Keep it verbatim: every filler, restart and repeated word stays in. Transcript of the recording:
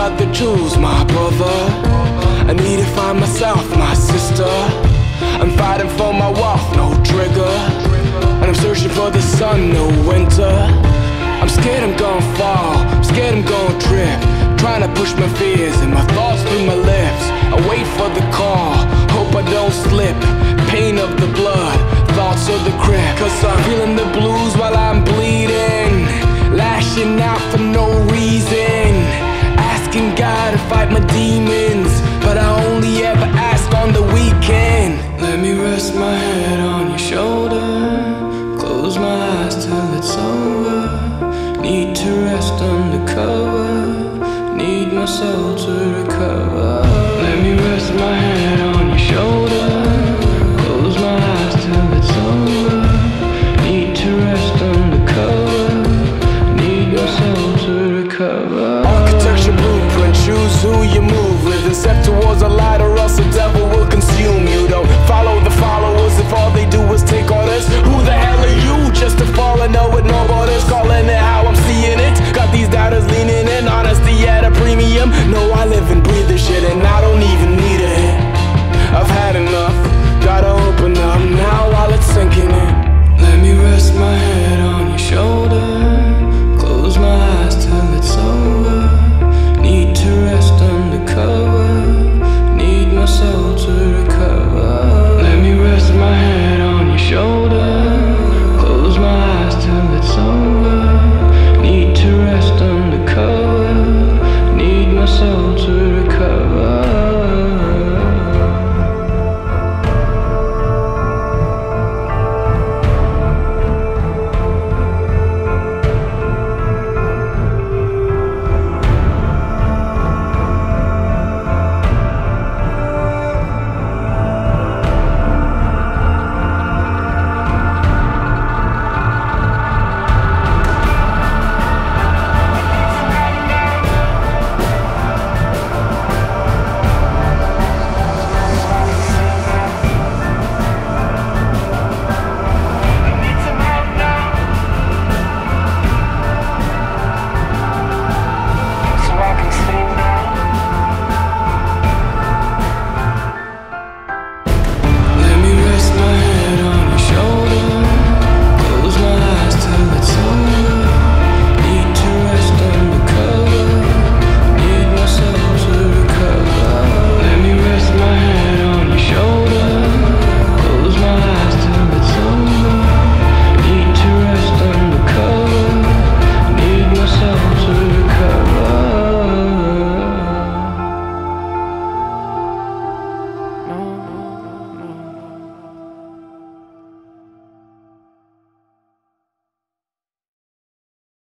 about the tools, my brother. I need to find myself, my sister. I'm fighting for my wealth, no trigger. And I'm searching for the sun, no winter. I'm scared I'm gonna fall, I'm scared I'm gonna trip. Trying to push my fears and my thoughts through my lips. I wait for the call, hope I don't slip. Pain of the blood, thoughts of the crib. Cause I'm feeling the blues while I'm bleeding, lashing out for no reason, asking God to fight my demons, but I only ever ask on the weekend. Let me rest my head on your shoulder, close my eyes till it's over. Need to rest under cover, need my soul to recover. Let me rest my